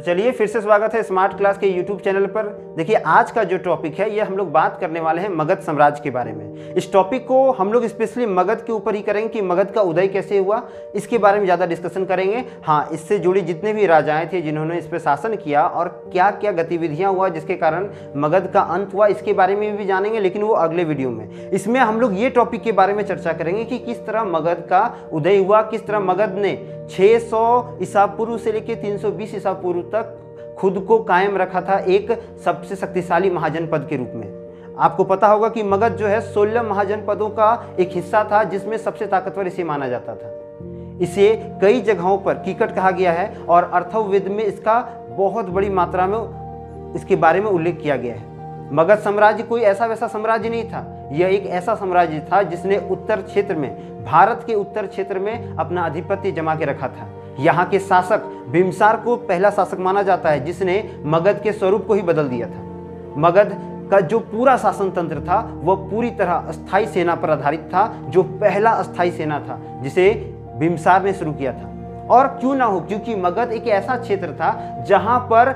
चलिए फिर से स्वागत है स्मार्ट क्लास के यूट्यूब चैनल पर। देखिए आज का जो टॉपिक है ये हम लोग बात करने वाले हैं मगध साम्राज्य के बारे में। इस टॉपिक को हम लोग स्पेशली मगध के ऊपर ही करेंगे कि मगध का उदय कैसे हुआ, इसके बारे में ज़्यादा डिस्कशन करेंगे। हाँ, इससे जुड़ी जितने भी राजाएं थे जिन्होंने इस पर शासन किया और क्या क्या गतिविधियाँ हुआ जिसके कारण मगध का अंत हुआ, इसके बारे में भी जानेंगे, लेकिन वो अगले वीडियो में। इसमें हम लोग ये टॉपिक के बारे में चर्चा करेंगे कि किस तरह मगध का उदय हुआ, किस तरह मगध ने 600 ईसा पूर्व से लेकर 320 ईसा पूर्व तक खुद को कायम रखा था एक सबसे शक्तिशाली महाजनपद के रूप में। आपको पता होगा कि मगध जो है 16 महाजनपदों का एक हिस्सा था जिसमें सबसे ताकतवर इसे माना जाता था। इसे कई जगहों पर कीकट कहा गया है और अथर्ववेद में इसका बहुत बड़ी मात्रा में इसके बारे में उल्लेख किया गया है। मगध साम्राज्य कोई ऐसा वैसा साम्राज्य नहीं था, यह एक ऐसा साम्राज्य था जिसने उत्तर क्षेत्र में, भारत के उत्तर क्षेत्र में अपना आधिपत्य जमा के रखा था। यहाँ के शासक बिम्बिसार को पहला शासक माना जाता है जिसने मगध के स्वरूप को ही बदल दिया था। मगध का जो पूरा शासन तंत्र था वह पूरी तरह अस्थायी सेना पर आधारित था, जो पहला अस्थायी सेना था जिसे बिम्बिसार ने शुरू किया था। और क्यों ना हो, क्योंकि मगध एक ऐसा क्षेत्र था जहां पर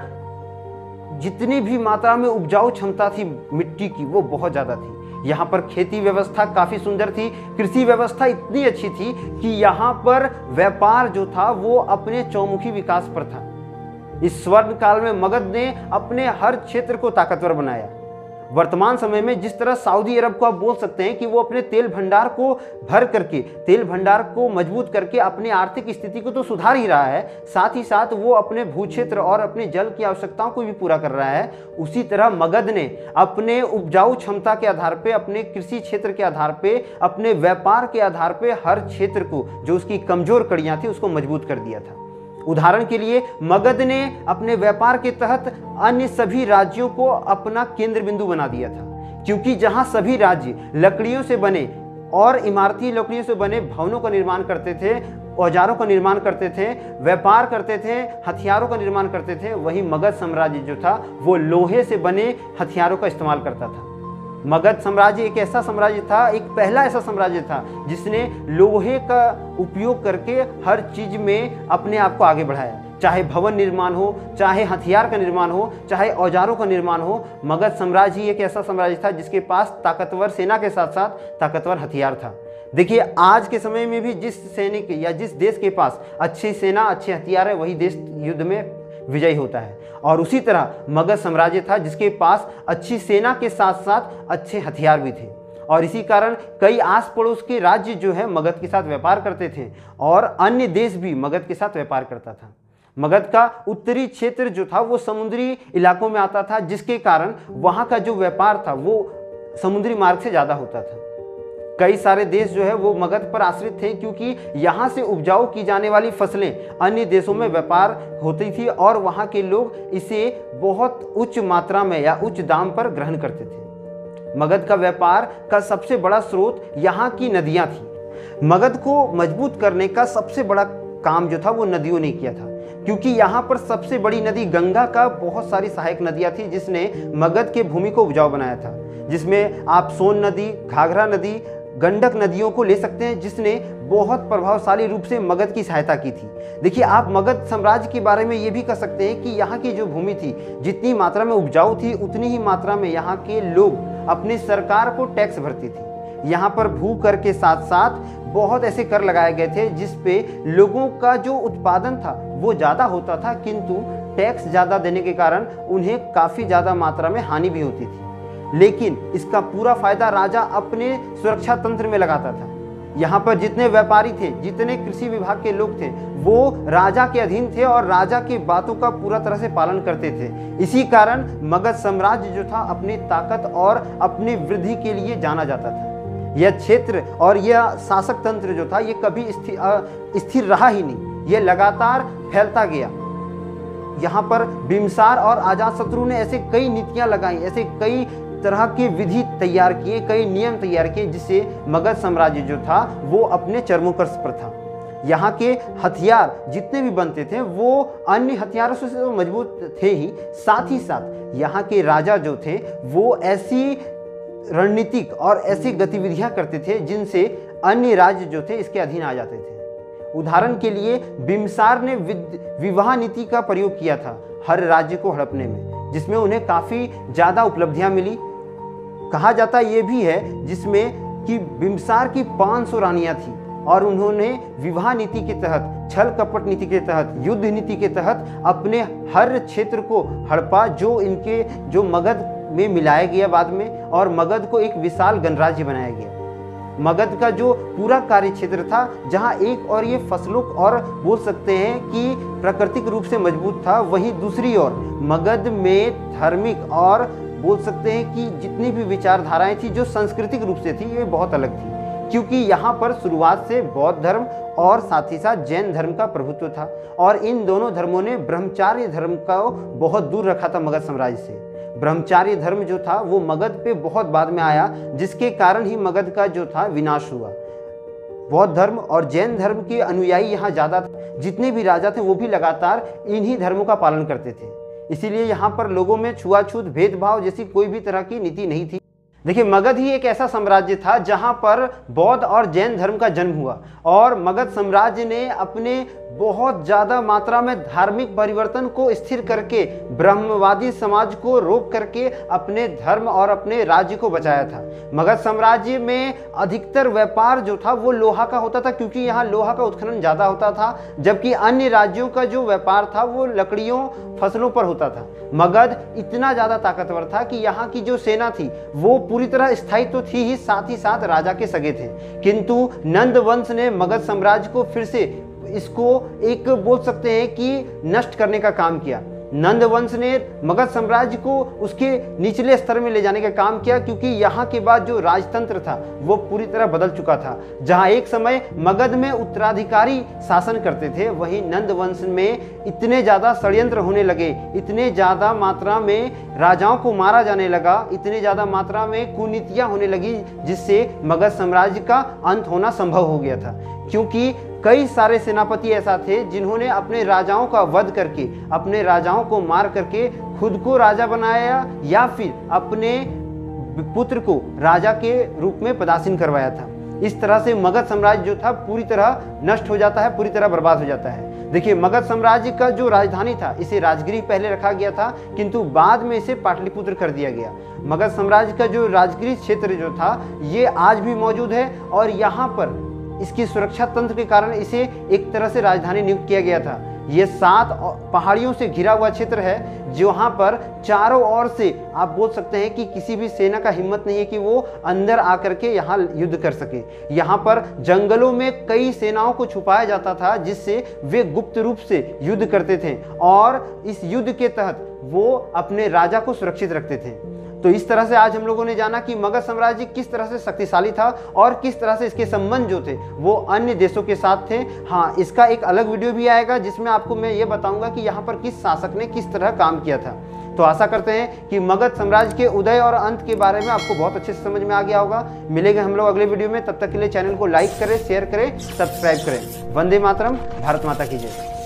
जितनी भी मात्रा में उपजाऊ क्षमता थी मिट्टी की वो बहुत ज्यादा थी। यहाँ पर खेती व्यवस्था काफी सुंदर थी, कृषि व्यवस्था इतनी अच्छी थी कि यहाँ पर व्यापार जो था वो अपने चौमुखी विकास पर था। इस स्वर्ण काल में मगध ने अपने हर क्षेत्र को ताकतवर बनाया। वर्तमान समय में जिस तरह सऊदी अरब को आप बोल सकते हैं कि वो अपने तेल भंडार को भर करके, तेल भंडार को मजबूत करके अपनी आर्थिक स्थिति को तो सुधार ही रहा है, साथ ही साथ वो अपने भूक्षेत्र और अपने जल की आवश्यकताओं को भी पूरा कर रहा है, उसी तरह मगध ने अपने उपजाऊ क्षमता के आधार पे, अपने कृषि क्षेत्र के आधार पे, अपने व्यापार के आधार पे हर क्षेत्र को, जो उसकी कमजोर कड़ियां थी, उसको मजबूत कर दिया था। उदाहरण के लिए मगध ने अपने व्यापार के तहत अन्य सभी राज्यों को अपना केंद्र बिंदु बना दिया था, क्योंकि जहां सभी राज्य लकड़ियों से बने और इमारती लकड़ियों से बने भवनों का निर्माण करते थे, औजारों का निर्माण करते थे, व्यापार करते थे, हथियारों का निर्माण करते थे, वहीं मगध साम्राज्य जो था वो लोहे से बने हथियारों का इस्तेमाल करता था। मगध साम्राज्य एक ऐसा साम्राज्य था, एक पहला ऐसा साम्राज्य था जिसने लोहे का उपयोग करके हर चीज में अपने आप को आगे बढ़ाया। चाहे भवन निर्माण हो, चाहे हथियार का निर्माण हो, चाहे औजारों का निर्माण हो, मगध साम्राज्य एक ऐसा साम्राज्य था जिसके पास ताकतवर सेना के साथ साथ ताकतवर हथियार था। देखिए आज के समय में भी जिस सैनिक या जिस देश के पास अच्छी सेना, अच्छे हथियार है, वही देश युद्ध में विजयी होता है। और उसी तरह मगध साम्राज्य था जिसके पास अच्छी सेना के साथ साथ अच्छे हथियार भी थे, और इसी कारण कई आस पड़ोस के राज्य जो है मगध के साथ व्यापार करते थे और अन्य देश भी मगध के साथ व्यापार करता था। मगध का उत्तरी क्षेत्र जो था वो समुद्री इलाकों में आता था, जिसके कारण वहाँ का जो व्यापार था वो समुद्री मार्ग से ज़्यादा होता था। कई सारे देश जो है वो मगध पर आश्रित थे, क्योंकि यहाँ से उपजाऊ की जाने वाली फसलें अन्य देशों में व्यापार होती थी और वहाँ के लोग इसे बहुत उच्च मात्रा में या उच्च दाम पर ग्रहण करते थे। मगध का व्यापार का सबसे बड़ा स्रोत यहाँ की नदियाँ थी। मगध को मजबूत करने का सबसे बड़ा काम जो था वो नदियों ने किया था, क्योंकि यहाँ पर सबसे बड़ी नदी गंगा का बहुत सारी सहायक नदियाँ थी जिसने मगध के भूमि को उपजाऊ बनाया था, जिसमें आप सोन नदी, घाघरा नदी, गंडक नदियों को ले सकते हैं, जिसने बहुत प्रभावशाली रूप से मगध की सहायता की थी। देखिए आप मगध साम्राज्य के बारे में ये भी कह सकते हैं कि यहाँ की जो भूमि थी जितनी मात्रा में उपजाऊ थी उतनी ही मात्रा में यहाँ के लोग अपनी सरकार को टैक्स भरती थी। यहाँ पर भू कर के साथ साथ बहुत ऐसे कर लगाए गए थे जिस पे लोगों का जो उत्पादन था वो ज़्यादा होता था, किंतु टैक्स ज़्यादा देने के कारण उन्हें काफ़ी ज़्यादा मात्रा में हानि भी होती थी। लेकिन इसका पूरा फायदा राजा अपने सुरक्षा तंत्र में लगाता था। यहाँ पर जितने व्यापारी थे, जितने कृषि विभाग के लोग थे, वो राजा के अधीन थे और राजा की बातों का पूरा तरह से पालन करते थे। इसी कारण मगध साम्राज्य जो था अपनी ताकत और अपनी वृद्धि के लिए जाना जाता था। यह क्षेत्र और यह शासक तंत्र जो था ये कभी स्थिर रहा ही नहीं, यह लगातार फैलता गया। यहाँ पर बिम्बिसार और अजातशत्रु ने ऐसे कई नीतियाँ लगाई, ऐसे कई तरह के विधि तैयार किए, कई नियम तैयार किए, जिससे मगध साम्राज्य जो था वो अपने चरमोत्कर्ष पर था। यहाँ के हथियार जितने भी बनते थे वो अन्य हथियारों से तो मजबूत थे ही, साथ ही साथ यहाँ के राजा जो थे वो ऐसी रणनीतिक और ऐसी गतिविधियां करते थे जिनसे अन्य राज्य जो थे इसके अधीन आ जाते थे। उदाहरण के लिए बिम्बिसार ने विवाह नीति का प्रयोग किया था हर राज्य को हड़पने में, जिसमें उन्हें काफ़ी ज़्यादा उपलब्धियां मिली। कहा जाता ये भी है जिसमें कि बिम्बिसार की 500 रानियां थी और उन्होंने विवाह नीति के तहत, छल कपट नीति के तहत, युद्ध नीति के तहत अपने हर क्षेत्र को हड़पा, जो मगध में मिलाया गया बाद में, और मगध को एक विशाल गणराज्य बनाया गया। मगध का जो पूरा कार्य क्षेत्र था, जहां एक और ये फसलों और बोल सकते हैं कि प्राकृतिक रूप से मजबूत था, वहीं दूसरी ओर मगध में धार्मिक और बोल सकते हैं कि जितनी भी विचारधाराएं थी जो सांस्कृतिक रूप से थी, ये बहुत अलग थी, क्योंकि यहाँ पर शुरुआत से बौद्ध धर्म और साथ ही साथ जैन धर्म का प्रभुत्व था, और इन दोनों धर्मों ने ब्रह्मचार्य धर्म को बहुत दूर रखा था मगध साम्राज्य से। ब्रह्मचार्य धर्म जो था वो मगध पे बहुत बाद में आया, जिसके कारण ही मगध का जो था विनाश हुआ। बौद्ध धर्म और जैन धर्म के अनुयायी यहाँ ज़्यादा थे, जितने भी राजा थे वो भी लगातार इन्हीं धर्मों का पालन करते थे, इसीलिए यहाँ पर लोगों में छुआछूत, भेदभाव जैसी कोई भी तरह की नीति नहीं थी। देखिए, मगध ही एक ऐसा साम्राज्य था जहाँ पर बौद्ध और जैन धर्म का जन्म हुआ, और मगध साम्राज्य ने अपने बहुत ज़्यादा मात्रा में धार्मिक परिवर्तन को स्थिर करके ब्रह्मवादी समाज को रोक करके अपने धर्म और अपने राज्य को बचाया था। मगध साम्राज्य में अधिकतर व्यापार जो था वो लोहा का होता था, क्योंकि यहाँ लोहा का उत्खनन ज़्यादा होता था, जबकि अन्य राज्यों का जो व्यापार था वो लकड़ियों, फसलों पर होता था। मगध इतना ज़्यादा ताकतवर था कि यहाँ की जो सेना थी वो पूरी तरह स्थायी तो थी ही साथ राजा के सगे थे, किंतु नंद वंश ने मगध साम्राज्य को फिर से इसको एक बोल सकते हैं कि नष्ट करने का काम किया। नंद वंश ने मगध साम्राज्य को उसके निचले स्तर में ले जाने का काम किया, क्योंकि यहाँ के बाद जो राजतंत्र था वो पूरी तरह बदल चुका था। जहाँ एक समय मगध में उत्तराधिकारी शासन करते थे, वहीं नंद वंश में इतने ज़्यादा षड्यंत्र होने लगे, इतने ज़्यादा मात्रा में राजाओं को मारा जाने लगा, इतने ज़्यादा मात्रा में कुनीतियाँ होने लगी, जिससे मगध साम्राज्य का अंत होना संभव हो गया था। क्योंकि कई सारे सेनापति ऐसा थे जिन्होंने अपने राजाओं का वध करके, अपने राजाओं को मार करके खुद को राजा बनाया, या फिर अपने पुत्र को राजा के रूप में पदासीन करवाया था। इस तरह से मगध साम्राज्य जो था पूरी तरह नष्ट हो जाता है, पूरी तरह बर्बाद हो जाता है। देखिए, मगध साम्राज्य का जो राजधानी था, इसे राजगिरी पहले रखा गया था, किंतु बाद में इसे पाटलिपुत्र कर दिया गया। मगध साम्राज्य का जो राजगिरी क्षेत्र जो था ये आज भी मौजूद है, और यहाँ पर इसकी सुरक्षा तंत्र के कारण इसे एक तरह से राजधानी नियुक्त किया गया था। ये 7 पहाड़ियों से घिरा हुआ क्षेत्र है, जहाँ पर चारों ओर से आप बोल सकते हैं कि किसी भी सेना का हिम्मत नहीं है कि वो अंदर आकर के यहाँ युद्ध कर सके। यहाँ पर जंगलों में कई सेनाओं को छुपाया जाता था, जिससे वे गुप्त रूप से युद्ध करते थे, और इस युद्ध के तहत वो अपने राजा को सुरक्षित रखते थे। तो इस तरह से आज हम लोगों ने जाना कि मगध साम्राज्य किस तरह से शक्तिशाली था और किस तरह से इसके संबंध जो थे वो अन्य देशों के साथ थे। हाँ, इसका एक अलग वीडियो भी आएगा जिसमें आपको मैं ये बताऊंगा कि यहाँ पर किस शासक ने किस तरह काम किया था। तो आशा करते हैं कि मगध साम्राज्य के उदय और अंत के बारे में आपको बहुत अच्छे से समझ में आ गया होगा। मिलेंगे हम लोग अगले वीडियो में, तब तक के लिए चैनल को लाइक करें, शेयर करें, सब्सक्राइब करें। वंदे मातरम, भारत माता की जय।